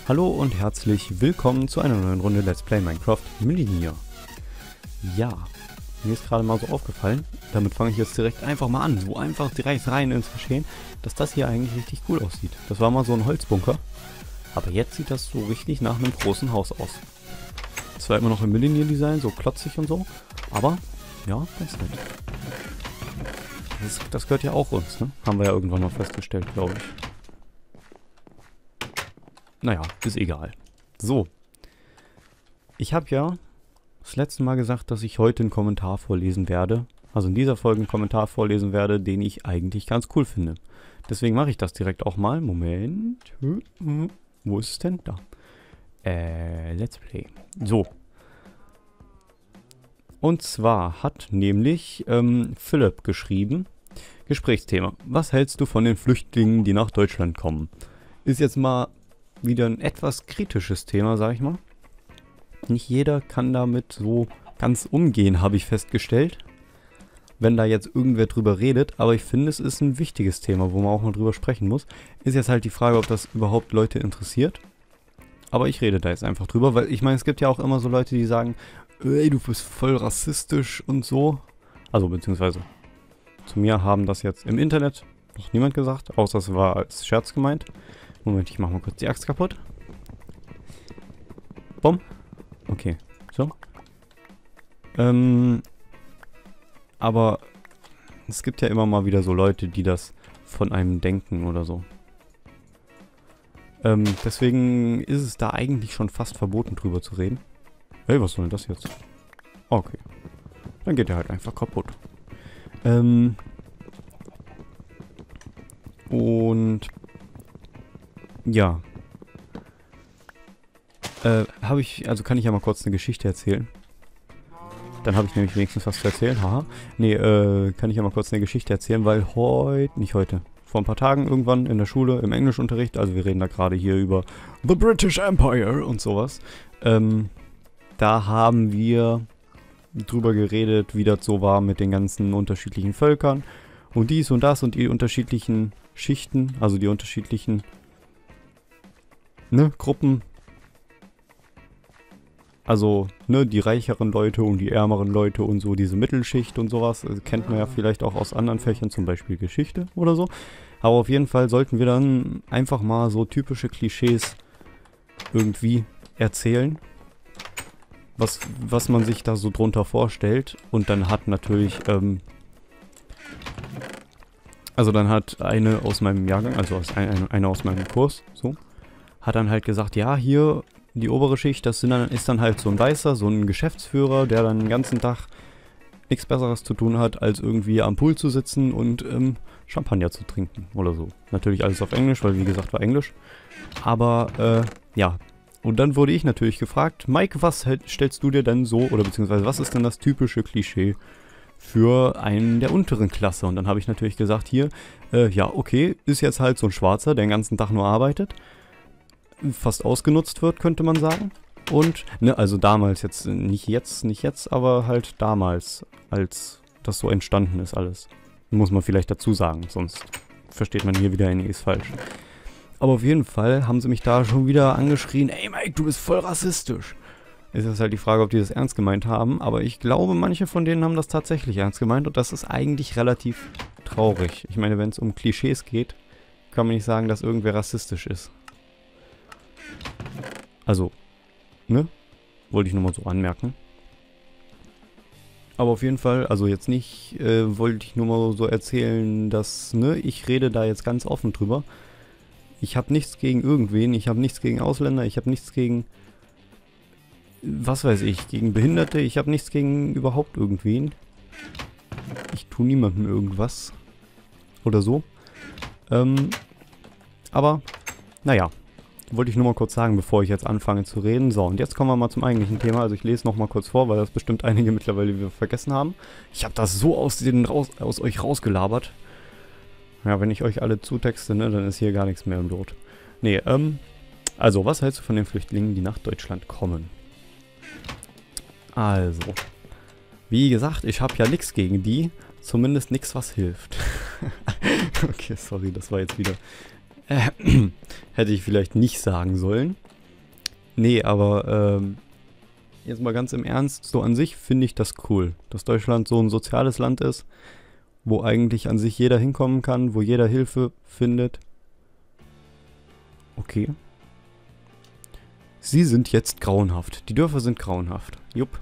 Hallo und herzlich willkommen zu einer neuen Runde Let's Play Minecraft Millennia. Ja, mir ist gerade mal so aufgefallen, damit fange ich jetzt direkt einfach mal an, so einfach direkt rein ins Geschehen, dass das hier eigentlich richtig cool aussieht. Das war mal so ein Holzbunker, aber jetzt sieht das so richtig nach einem großen Haus aus. Zwar immer noch im Millennia-Design, so klotzig und so, aber ja, ganz nett. Das gehört ja auch uns, ne? Haben wir ja irgendwann mal festgestellt, glaube ich. Naja, ist egal. So. Ich habe ja das letzte Mal gesagt, dass ich heute einen Kommentar vorlesen werde. Also in dieser Folge einen Kommentar vorlesen werde, den ich eigentlich ganz cool finde. Deswegen mache ich das direkt auch mal. Moment. Wo ist es denn? Da. Let's Play. So. Und zwar hat nämlich Philipp geschrieben, Gesprächsthema. Was hältst du von den Flüchtlingen, die nach Deutschland kommen? Ist jetzt mal wieder ein etwas kritisches Thema, sag ich mal. Nicht jeder kann damit so ganz umgehen, habe ich festgestellt. Wenn da jetzt irgendwer drüber redet, aber ich finde, es ist ein wichtiges Thema, wo man auch mal drüber sprechen muss. Ist jetzt halt die Frage, ob das überhaupt Leute interessiert. Aber ich rede da jetzt einfach drüber, weil ich meine, es gibt ja auch immer so Leute, die sagen, ey, du bist voll rassistisch und so. Also beziehungsweise zu mir haben das jetzt im Internet noch niemand gesagt, außer es war als Scherz gemeint. Moment, ich mach mal kurz die Axt kaputt. Bumm. Okay, so. Aber es gibt ja immer mal wieder so Leute, die das von einem denken oder so. Deswegen ist es da eigentlich schon fast verboten, drüber zu reden. Hey, was soll denn das jetzt? Okay. Dann geht er halt einfach kaputt. Und ja. Kann ich ja mal kurz eine Geschichte erzählen. Dann habe ich nämlich wenigstens was zu erzählen. Haha. Nee, kann ich ja mal kurz eine Geschichte erzählen, weil nicht heute, vor ein paar Tagen irgendwann in der Schule, im Englischunterricht, also wir reden da gerade hier über The British Empire und sowas. Da haben wir drüber geredet, wie das so war mit den ganzen unterschiedlichen Völkern. Und dies und das und die unterschiedlichen Schichten, also die unterschiedlichen Gruppen. Also, die reicheren Leute und die ärmeren Leute und so, diese Mittelschicht und sowas, kennt man ja vielleicht auch aus anderen Fächern, zum Beispiel Geschichte oder so. Aber auf jeden Fall sollten wir dann einfach mal so typische Klischees irgendwie erzählen, was man sich da so drunter vorstellt. Und dann hat natürlich, dann hat eine aus meinem Jahrgang, also eine aus meinem Kurs, so, hat dann halt gesagt, ja, hier die obere Schicht, ist dann halt so ein Weißer, so ein Geschäftsführer, der dann den ganzen Tag nichts Besseres zu tun hat, als irgendwie am Pool zu sitzen und Champagner zu trinken oder so. Natürlich alles auf Englisch, weil wie gesagt war Englisch. Aber ja, und dann wurde ich natürlich gefragt, Mike, was stellst du dir denn so, oder beziehungsweise was ist denn das typische Klischee für einen der unteren Klasse? Und dann habe ich natürlich gesagt, hier, ja, okay, ist jetzt halt so ein Schwarzer, der den ganzen Tag nur arbeitet, fast ausgenutzt wird, könnte man sagen. Und, also damals, nicht jetzt, aber halt damals, als das so entstanden ist alles. Muss man vielleicht dazu sagen, sonst versteht man hier wieder einiges falsch. Aber auf jeden Fall haben sie mich da schon wieder angeschrien, ey Mike, du bist voll rassistisch. Ist jetzt halt die Frage, ob die das ernst gemeint haben, aber ich glaube, manche von denen haben das tatsächlich ernst gemeint und das ist eigentlich relativ traurig. Ich meine, wenn es um Klischees geht, kann man nicht sagen, dass irgendwer rassistisch ist. Also, wollte ich nur mal so anmerken. Aber auf jeden Fall, also jetzt nicht, wollte ich nur mal so erzählen, dass, ich rede da jetzt ganz offen drüber. Ich habe nichts gegen irgendwen, ich habe nichts gegen Ausländer, ich habe nichts gegen, was weiß ich, gegen Behinderte, ich habe nichts gegen überhaupt irgendwen. Ich tue niemandem irgendwas. Oder so. Aber, naja. Wollte ich nur mal kurz sagen, bevor ich jetzt anfange zu reden. So, und jetzt kommen wir mal zum eigentlichen Thema. Also ich lese noch mal kurz vor, weil das bestimmt einige mittlerweile wieder vergessen haben. Ich habe das so aus euch rausgelabert. Ja, wenn ich euch alle zutexte, dann ist hier gar nichts mehr im Lot. Nee, also, was hältst du von den Flüchtlingen, die nach Deutschland kommen? Also, wie gesagt, ich habe ja nichts gegen die. Zumindest nichts, was hilft. Okay, sorry, das war jetzt wieder... hätte ich vielleicht nicht sagen sollen. Nee, aber jetzt mal ganz im Ernst, so an sich finde ich das cool, dass Deutschland so ein soziales Land ist, wo eigentlich an sich jeder hinkommen kann, wo jeder Hilfe findet. Okay. Sie sind jetzt grauenhaft. Die Dörfer sind grauenhaft. Jupp.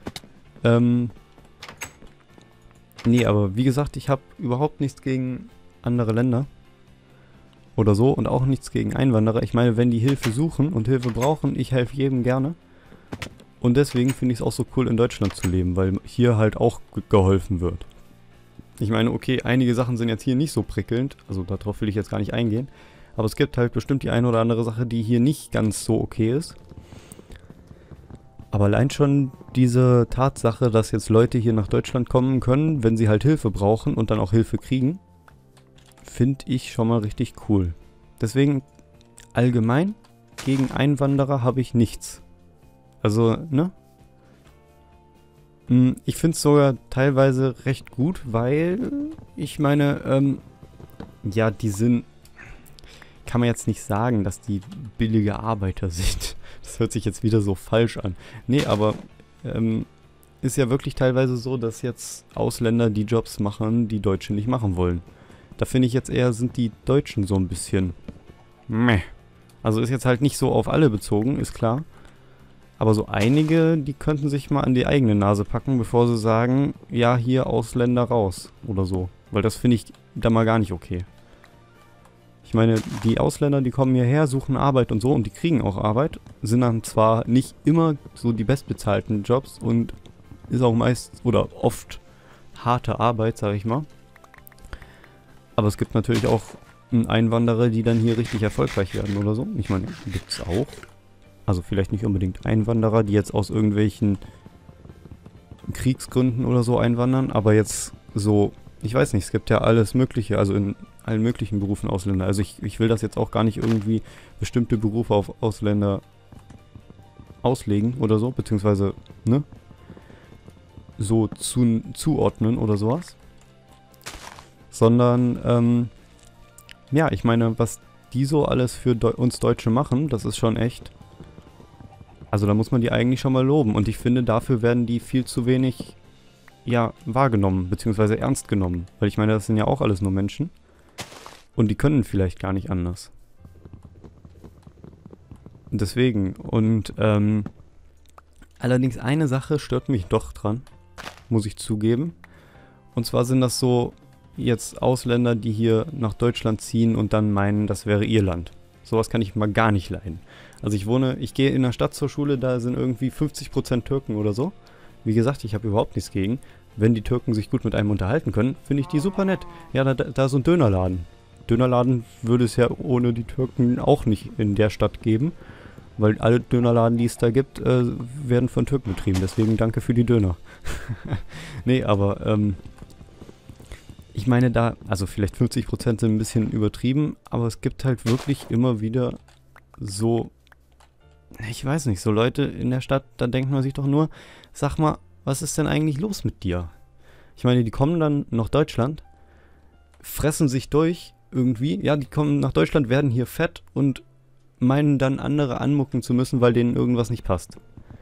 Nee, aber wie gesagt, ich habe überhaupt nichts gegen andere Länder. Oder so und auch nichts gegen Einwanderer. Ich meine, wenn die Hilfe suchen und Hilfe brauchen, ich helfe jedem gerne. Und deswegen finde ich es auch so cool, in Deutschland zu leben, weil hier halt auch geholfen wird. Ich meine, okay, einige Sachen sind jetzt hier nicht so prickelnd, also darauf will ich jetzt gar nicht eingehen. Aber es gibt halt bestimmt die eine oder andere Sache, die hier nicht ganz so okay ist. Aber allein schon diese Tatsache, dass jetzt Leute hier nach Deutschland kommen können, wenn sie halt Hilfe brauchen und dann auch Hilfe kriegen, finde ich schon mal richtig cool. Deswegen allgemein gegen Einwanderer habe ich nichts. Also, ne? Ich finde es sogar teilweise recht gut, weil ich meine, ja, die sind, kann man jetzt nicht sagen, dass die billige Arbeiter sind. Das hört sich jetzt wieder so falsch an. Nee, aber ist ja wirklich teilweise so, dass jetzt Ausländer die Jobs machen, die Deutsche nicht machen wollen. Da finde ich jetzt eher, sind die Deutschen so ein bisschen meh. Also ist jetzt halt nicht so auf alle bezogen, ist klar. Aber so einige, die könnten sich mal an die eigene Nase packen, bevor sie sagen, ja, hier Ausländer raus oder so. Weil das finde ich da mal gar nicht okay. Ich meine, die Ausländer, die kommen hierher, suchen Arbeit und so und die kriegen auch Arbeit. Sind dann zwar nicht immer so die bestbezahlten Jobs und ist auch meist oder oft harte Arbeit, sag ich mal. Aber es gibt natürlich auch Einwanderer, die dann hier richtig erfolgreich werden oder so. Ich meine, gibt es auch. Also vielleicht nicht unbedingt Einwanderer, die jetzt aus irgendwelchen Kriegsgründen oder so einwandern, aber jetzt so, ich weiß nicht, es gibt ja alles Mögliche, also in allen möglichen Berufen Ausländer. Also ich will das jetzt auch gar nicht irgendwie bestimmte Berufe auf Ausländer auslegen oder so, beziehungsweise, ne, so zuordnen oder sowas. Sondern, ja, ich meine, was die so alles für uns Deutsche machen, das ist schon echt. Also da muss man die eigentlich schon mal loben. Und ich finde, dafür werden die viel zu wenig, ja, wahrgenommen, beziehungsweise ernst genommen. Weil ich meine, das sind ja auch alles nur Menschen. Und die können vielleicht gar nicht anders. Deswegen. Und, allerdings eine Sache stört mich doch dran, muss ich zugeben. Und zwar sind das so jetzt Ausländer, die hier nach Deutschland ziehen und dann meinen, das wäre ihr Land. Sowas kann ich mal gar nicht leiden. Also ich gehe in der Stadt zur Schule, da sind irgendwie 50% Türken oder so. Wie gesagt, ich habe überhaupt nichts gegen. Wenn die Türken sich gut mit einem unterhalten können, finde ich die super nett. Ja, da so ein Dönerladen. Dönerladen würde es ja ohne die Türken auch nicht in der Stadt geben. Weil alle Dönerladen, die es da gibt, werden von Türken betrieben. Deswegen danke für die Döner. Nee, aber ich meine da, also vielleicht 50% sind ein bisschen übertrieben, aber es gibt halt wirklich immer wieder so, ich weiß nicht, so Leute in der Stadt, da denkt man sich doch nur, sag mal, was ist denn eigentlich los mit dir? Ich meine, die kommen dann nach Deutschland, fressen sich durch irgendwie, ja, die kommen nach Deutschland, werden hier fett und meinen dann andere anmucken zu müssen, weil denen irgendwas nicht passt.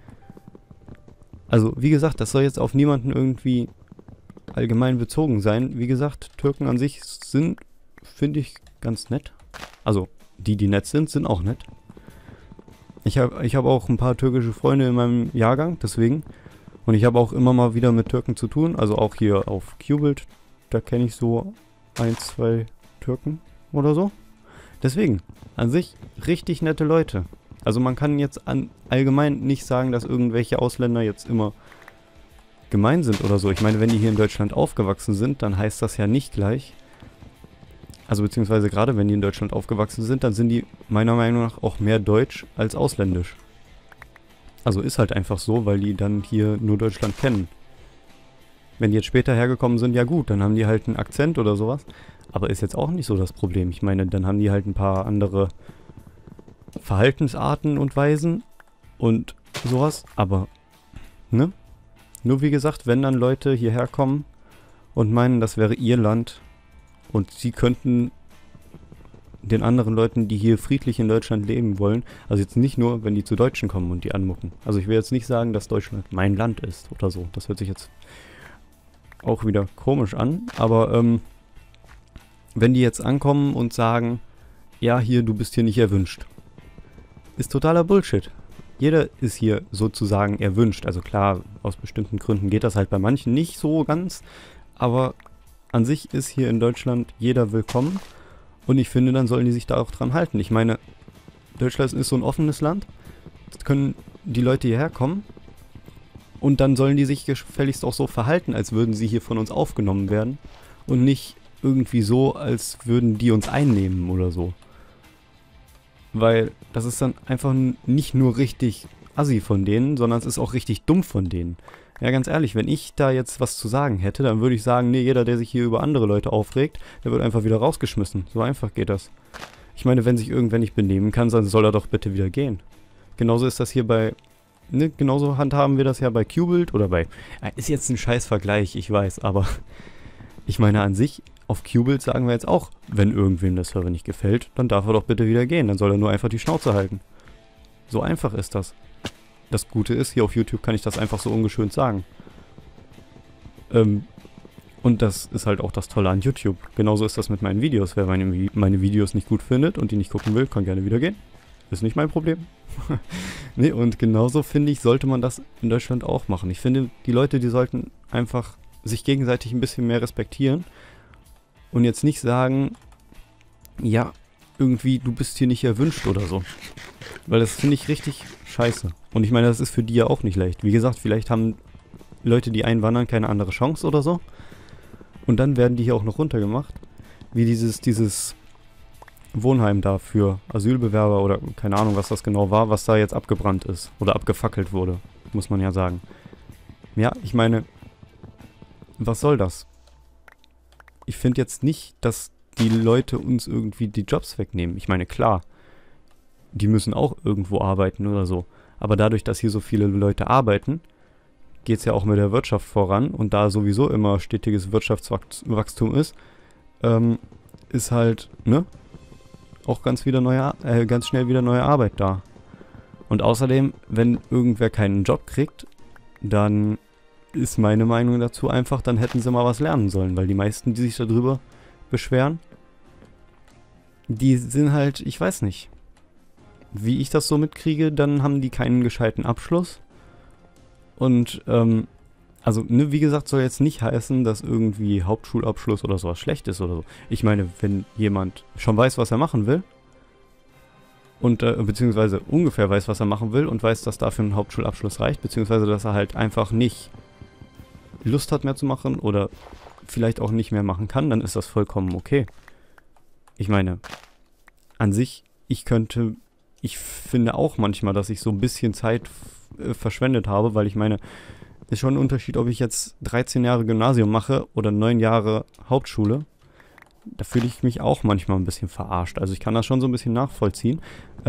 Also, wie gesagt, das soll jetzt auf niemanden irgendwie allgemein bezogen sein. Wie gesagt, Türken an sich sind, finde ich, ganz nett. Also, die nett sind, sind auch nett. Ich hab auch ein paar türkische Freunde in meinem Jahrgang, deswegen. Und ich habe auch immer mal wieder mit Türken zu tun. Also auch hier auf Qbuild, da kenne ich so 1, 2 Türken oder so. Deswegen, an sich richtig nette Leute. Also man kann jetzt allgemein nicht sagen, dass irgendwelche Ausländer jetzt immer gemein sind oder so. Ich meine, wenn die hier in Deutschland aufgewachsen sind, dann heißt das ja nicht gleich. Also beziehungsweise gerade wenn die in Deutschland aufgewachsen sind, dann sind die meiner Meinung nach auch mehr deutsch als ausländisch. Also ist halt einfach so, weil die dann hier nur Deutschland kennen. Wenn die jetzt später hergekommen sind, ja gut, dann haben die halt einen Akzent oder sowas. Aber ist jetzt auch nicht so das Problem. Ich meine, dann haben die halt ein paar andere Verhaltensarten und Weisen und sowas. Aber, ne? Nur wie gesagt, wenn dann Leute hierher kommen und meinen, das wäre ihr Land und sie könnten den anderen Leuten, die hier friedlich in Deutschland leben wollen, also jetzt nicht nur, wenn die zu Deutschen kommen und die anmucken. Also ich will jetzt nicht sagen, dass Deutschland mein Land ist oder so. Das hört sich jetzt auch wieder komisch an, aber wenn die jetzt ankommen und sagen, ja, hier, du bist hier nicht erwünscht, ist totaler Bullshit. Jeder ist hier sozusagen erwünscht. Also klar, aus bestimmten Gründen geht das halt bei manchen nicht so ganz, aber an sich ist hier in Deutschland jeder willkommen und ich finde, dann sollen die sich da auch dran halten. Ich meine, Deutschland ist so ein offenes Land, jetzt können die Leute hierher kommen und dann sollen die sich gefälligst auch so verhalten, als würden sie hier von uns aufgenommen werden und nicht irgendwie so, als würden die uns einnehmen oder so. Weil das ist dann einfach nicht nur richtig assi von denen, sondern es ist auch richtig dumm von denen. Ja, ganz ehrlich, wenn ich da jetzt was zu sagen hätte, dann würde ich sagen, nee, jeder, der sich hier über andere Leute aufregt, der wird einfach wieder rausgeschmissen. So einfach geht das. Ich meine, wenn sich irgendwer nicht benehmen kann, dann soll er doch bitte wieder gehen. Genauso ist das hier bei, ne, genauso handhaben wir das ja bei Qbuild oder bei, ist jetzt ein scheiß Vergleich, ich weiß, aber ich meine an sich, auf Qbuild sagen wir jetzt auch, wenn irgendwem der Server nicht gefällt, dann darf er doch bitte wieder gehen. Dann soll er nur einfach die Schnauze halten. So einfach ist das. Das Gute ist, hier auf YouTube kann ich das einfach so ungeschönt sagen. Und das ist halt auch das Tolle an YouTube. Genauso ist das mit meinen Videos. Wer meine Videos nicht gut findet und die nicht gucken will, kann gerne wieder gehen. Ist nicht mein Problem. Nee, und genauso finde ich, sollte man das in Deutschland auch machen. Ich finde, die Leute, die sollten einfach sich gegenseitig ein bisschen mehr respektieren. Und jetzt nicht sagen, ja, irgendwie, du bist hier nicht erwünscht oder so. Weil das finde ich richtig scheiße. Und ich meine, das ist für die ja auch nicht leicht. Wie gesagt, vielleicht haben Leute, die einwandern, keine andere Chance oder so. Und dann werden die hier auch noch runtergemacht. Wie dieses Wohnheim da für Asylbewerber oder keine Ahnung, was das genau war, was da jetzt abgebrannt ist. Oder abgefackelt wurde, muss man ja sagen. Ja, ich meine, was soll das? Ich finde jetzt nicht, dass die Leute uns irgendwie die Jobs wegnehmen. Ich meine, klar, die müssen auch irgendwo arbeiten oder so. Aber dadurch, dass hier so viele Leute arbeiten, geht es ja auch mit der Wirtschaft voran. Und da sowieso immer stetiges Wirtschaftswachstum ist, ist halt, ne, auch ganz schnell wieder neue Arbeit da. Und außerdem, wenn irgendwer keinen Job kriegt, dann ist meine Meinung dazu einfach, dann hätten sie mal was lernen sollen, weil die meisten, die sich darüber beschweren, die sind halt, ich weiß nicht, wie ich das so mitkriege, dann haben die keinen gescheiten Abschluss und, also, ne, wie gesagt, soll jetzt nicht heißen, dass irgendwie Hauptschulabschluss oder sowas schlecht ist oder so. Ich meine, wenn jemand schon weiß, was er machen will und, beziehungsweise ungefähr weiß, was er machen will und weiß, dass dafür ein Hauptschulabschluss reicht, beziehungsweise dass er halt einfach nicht Lust hat mehr zu machen oder vielleicht auch nicht mehr machen kann, dann ist das vollkommen okay. Ich meine, an sich, ich finde auch manchmal, dass ich so ein bisschen Zeit verschwendet habe, weil ich meine, ist schon ein Unterschied, ob ich jetzt 13 Jahre Gymnasium mache oder 9 Jahre Hauptschule. Da fühle ich mich auch manchmal ein bisschen verarscht. Also ich kann das schon so ein bisschen nachvollziehen.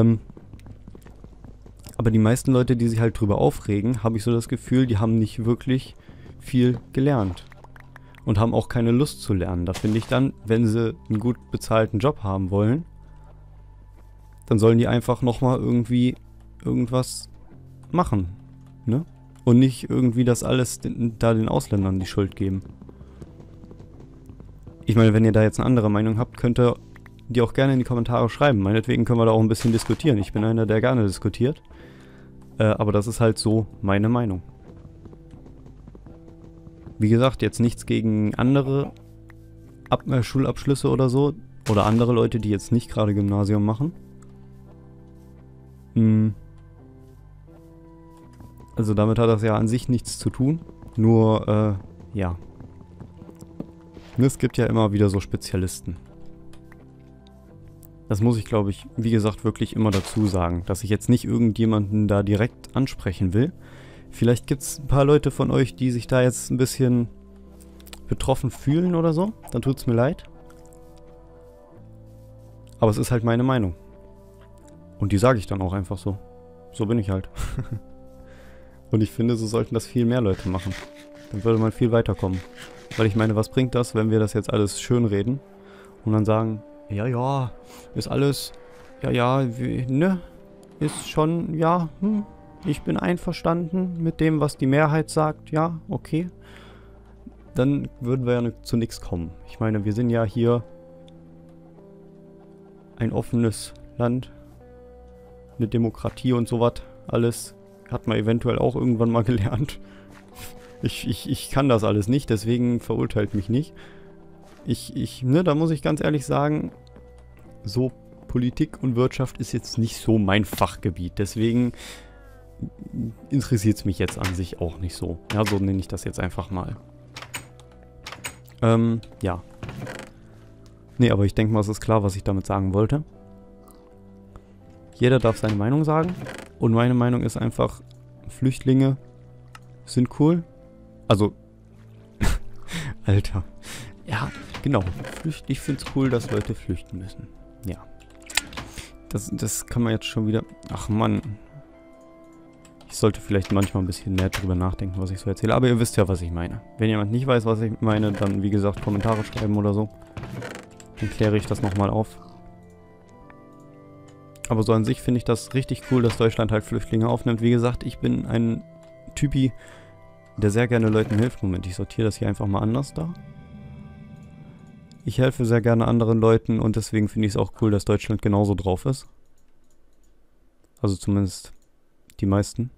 Aber die meisten Leute, die sich halt drüber aufregen, habe ich so das Gefühl, die haben nicht wirklich viel gelernt. Und haben auch keine Lust zu lernen. Da finde ich dann, wenn sie einen gut bezahlten Job haben wollen, dann sollen die einfach nochmal irgendwie irgendwas machen. Ne? Und nicht irgendwie das alles da den Ausländern die Schuld geben. Ich meine, wenn ihr da jetzt eine andere Meinung habt, könnt ihr die auch gerne in die Kommentare schreiben. Meinetwegen können wir da auch ein bisschen diskutieren. Ich bin einer, der gerne diskutiert. Aber das ist halt so meine Meinung. Wie gesagt, jetzt nichts gegen andere Schulabschlüsse oder so. Oder andere Leute, die jetzt nicht gerade Gymnasium machen. Also damit hat das ja an sich nichts zu tun. Nur, ja. Es gibt ja immer wieder so Spezialisten. Das muss ich, glaube ich, wie gesagt, wirklich immer dazu sagen. Dass ich jetzt nicht irgendjemanden da direkt ansprechen will. Vielleicht gibt es ein paar Leute von euch, die sich da jetzt ein bisschen betroffen fühlen oder so. Dann tut es mir leid. Aber es ist halt meine Meinung. Und die sage ich dann auch einfach so. So bin ich halt. Und ich finde, so sollten das viel mehr Leute machen. Dann würde man viel weiterkommen. Weil ich meine, was bringt das, wenn wir das jetzt alles schön reden und dann sagen, ja, ja, ist alles, ja, ja, ne, ist schon, ja, ich bin einverstanden mit dem, was die Mehrheit sagt, ja, okay. Dann würden wir ja zu nichts kommen. Ich meine, wir sind ja hier ein offenes Land, eine Demokratie und sowas, alles hat man eventuell auch irgendwann mal gelernt. Ich kann das alles nicht, deswegen verurteilt mich nicht. Ne, da muss ich ganz ehrlich sagen, so Politik und Wirtschaft ist jetzt nicht so mein Fachgebiet, deswegen interessiert es mich jetzt an sich auch nicht so. Ja, so nenne ich das jetzt einfach mal. Ja. Nee, aber ich denke mal, es ist klar, was ich damit sagen wollte. Jeder darf seine Meinung sagen. Und meine Meinung ist einfach, Flüchtlinge sind cool. Also, Alter. Ja, genau. Ich finde es cool, dass Leute flüchten müssen. Ja. Das kann man jetzt schon wieder... Ach Mann. Ich sollte vielleicht manchmal ein bisschen mehr drüber nachdenken, was ich so erzähle. Aber ihr wisst ja, was ich meine. Wenn jemand nicht weiß, was ich meine, dann, wie gesagt, Kommentare schreiben oder so. Dann kläre ich das nochmal auf. Aber so an sich finde ich das richtig cool, dass Deutschland halt Flüchtlinge aufnimmt. Wie gesagt, ich bin ein Typi, der sehr gerne Leuten hilft. Moment, ich sortiere das hier einfach mal anders da. Ich helfe sehr gerne anderen Leuten und deswegen finde ich es auch cool, dass Deutschland genauso drauf ist. Also zumindest die meisten.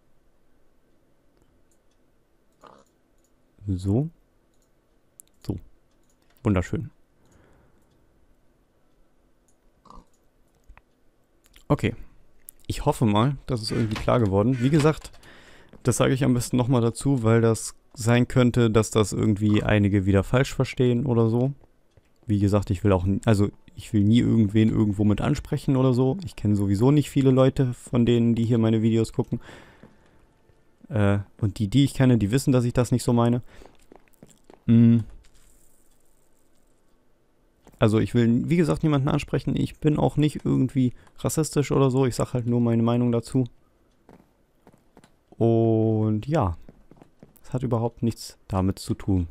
So. So. Wunderschön. Okay. Ich hoffe mal, das ist irgendwie klar geworden. Wie gesagt, das sage ich am besten nochmal dazu, weil das sein könnte, dass das irgendwie einige wieder falsch verstehen oder so. Wie gesagt, ich will nie irgendwen irgendwo mit ansprechen oder so. Ich kenne sowieso nicht viele Leute von denen, die hier meine Videos gucken. Und die ich kenne, die wissen, dass ich das nicht so meine. Also ich will, wie gesagt, niemanden ansprechen. Ich bin auch nicht irgendwie rassistisch oder so. Ich sage halt nur meine Meinung dazu. Und ja, es hat überhaupt nichts damit zu tun.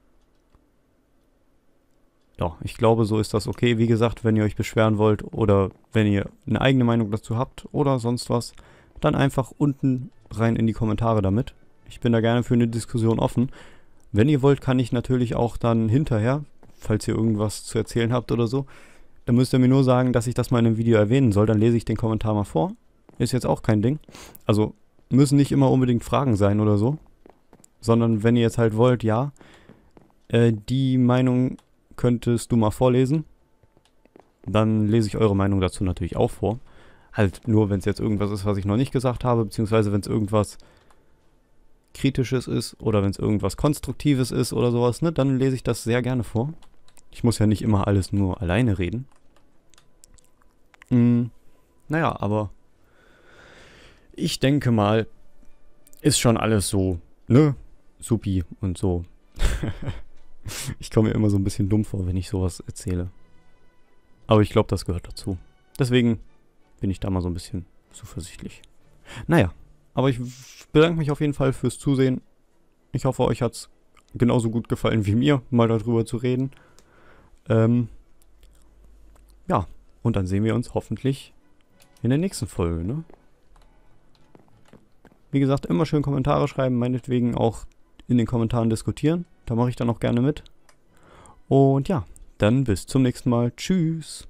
Ja, ich glaube, so ist das okay. Wie gesagt, wenn ihr euch beschweren wollt oder wenn ihr eine eigene Meinung dazu habt oder sonst was, dann einfach unten rein in die Kommentare damit. Ich bin da gerne für eine Diskussion offen. Wenn ihr wollt, kann ich natürlich auch dann hinterher, falls ihr irgendwas zu erzählen habt oder so, dann müsst ihr mir nur sagen, dass ich das mal in einem Video erwähnen soll. Dann lese ich den Kommentar mal vor. Ist jetzt auch kein Ding. Also müssen nicht immer unbedingt Fragen sein oder so. Sondern wenn ihr jetzt halt wollt, ja, die Meinung könntest du mal vorlesen. Dann lese ich eure Meinung dazu natürlich auch vor. Halt nur, wenn es jetzt irgendwas ist, was ich noch nicht gesagt habe, beziehungsweise wenn es irgendwas Kritisches ist oder wenn es irgendwas Konstruktives ist oder sowas, ne, dann lese ich das sehr gerne vor. Ich muss ja nicht immer alles nur alleine reden. Naja, aber ich denke mal, ist schon alles so, ne, supi und so. Ich komme mir immer so ein bisschen dumm vor, wenn ich sowas erzähle. Aber ich glaube, das gehört dazu. Deswegen bin ich da mal so ein bisschen zuversichtlich. Naja, aber ich bedanke mich auf jeden Fall fürs Zusehen. Ich hoffe, euch hat es genauso gut gefallen wie mir, mal darüber zu reden. Ja, und dann sehen wir uns hoffentlich in der nächsten Folge, ne? Wie gesagt, immer schön Kommentare schreiben, meinetwegen auch in den Kommentaren diskutieren. Da mache ich dann auch gerne mit. Und ja, dann bis zum nächsten Mal. Tschüss.